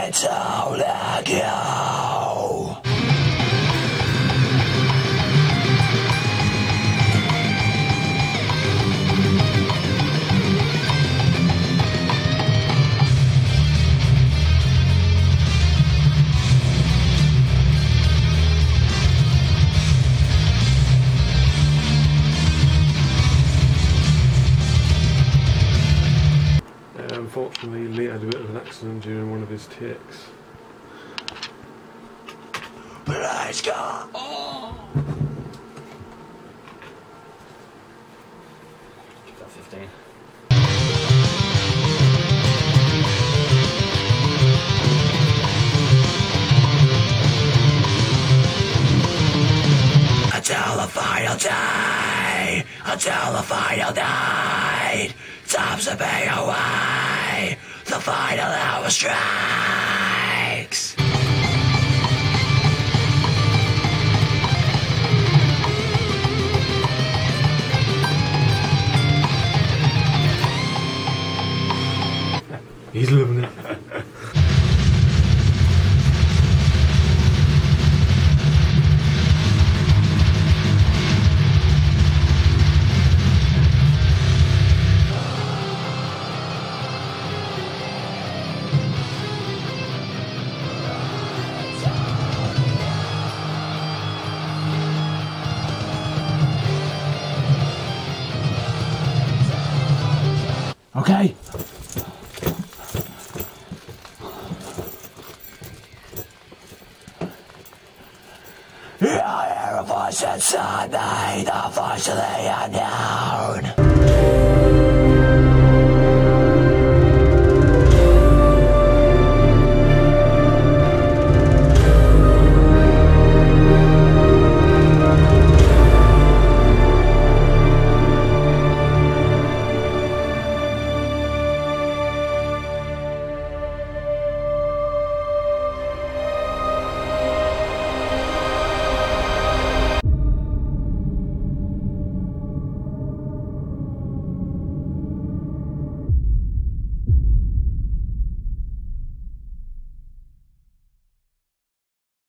said so long ago. Unfortunately, Lee had a bit of an accident during one of his takes. Let's go! Oh. Give that 15. Until the final day, until the final night, time's to be away, the final hour strikes. He's loving it. Okay. I hear a voice inside me, the voice of the unknown.